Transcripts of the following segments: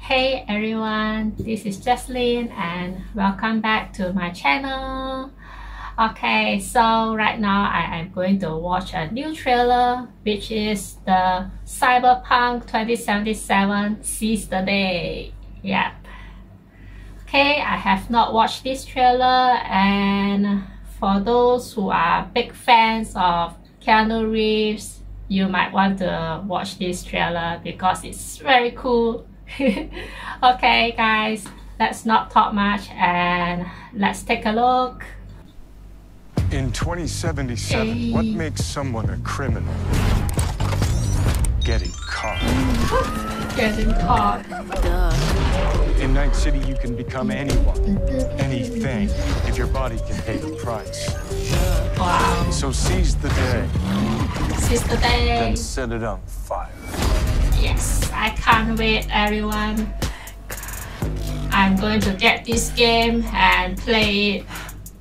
Hey everyone, this is Jesslyn and welcome back to my channel. Okay, so right now I am going to watch a new trailer, which is the Cyberpunk 2077 Seize the Day. Yep. Okay, I have not watched this trailer, and for those who are big fans of Keanu Reeves, you might want to watch this trailer because it's very cool. Okay guys, let's not talk much and let's take a look. In 2077, what makes someone a criminal? Getting caught. Getting caught. In Night City, you can become anyone, anything, if your body can pay the price. Wow. So seize the day. Seize the day. Then set it on fire. Yes, I can't wait everyone. I'm going to get this game and play it.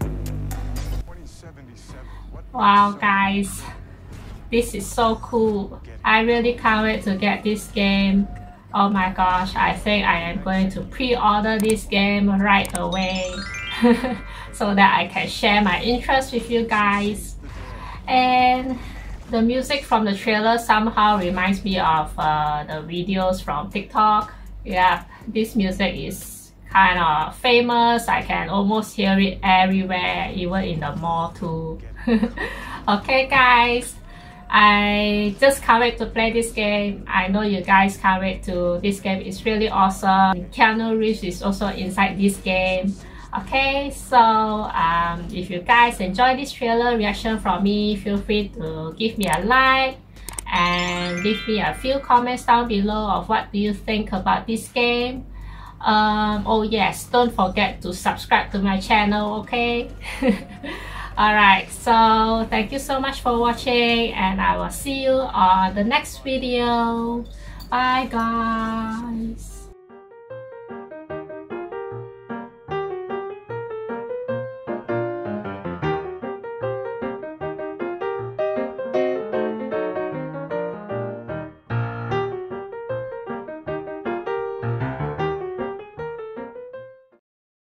Wow guys, this is so cool. I really can't wait to get this game. Oh my gosh, I think I am going to pre-order this game right away so that I can share my interest with you guys. And the music from the trailer somehow reminds me of the videos from TikTok. Yeah, this music is kind of famous. I can almost hear it everywhere, even in the mall too. Okay guys, I just can't wait to play this game. I know you guys can't wait to. This game is really awesome. Keanu Reeves is also inside this game. Okay, so if you guys enjoy this trailer reaction from me, feel free to give me a like and leave me a few comments down below of what do you think about this game. Oh yes, don't forget to subscribe to my channel, okay? Alright, so thank you so much for watching and I will see you on the next video. Bye guys.